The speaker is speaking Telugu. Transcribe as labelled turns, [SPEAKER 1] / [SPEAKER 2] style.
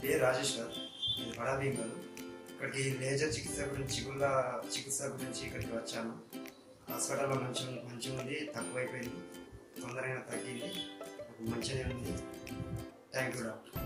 [SPEAKER 1] పేరు రాజేశ్వర్, ఇది బడా భీమగల్. ఇక్కడికి లేజర్ చికిత్స గురించి ఇక్కడికి వచ్చాను. హాస్పిటల్లో మంచిగా ఉంది, తక్కువైపోయింది, తొందరగా తగ్గింది, మంచిగా ఉంది. Thank you doctor.